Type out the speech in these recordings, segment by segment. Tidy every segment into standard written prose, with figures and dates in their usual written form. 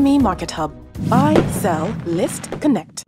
SME Market Hub. Buy, sell, list, connect.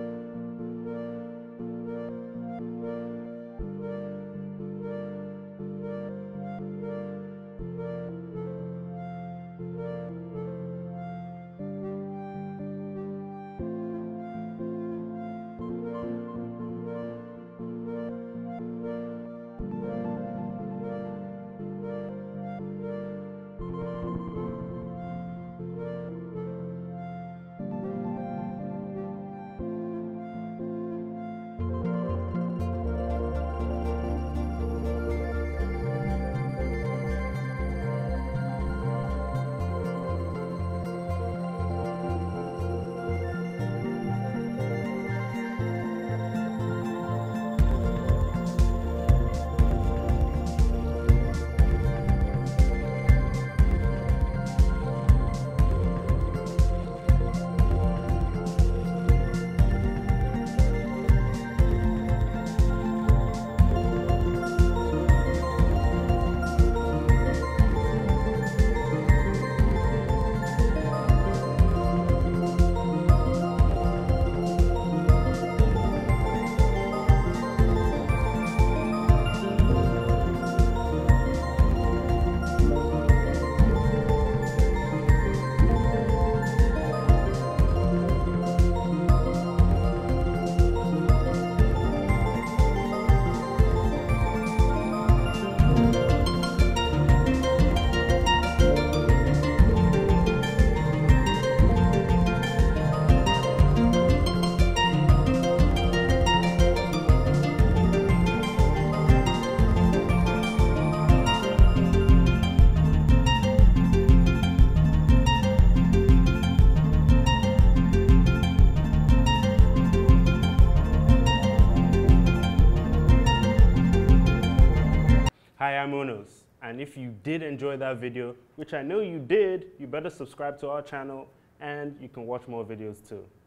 Hi, I'm Onos, and if you did enjoy that video, which I know you did, you better subscribe to our channel and you can watch more videos too.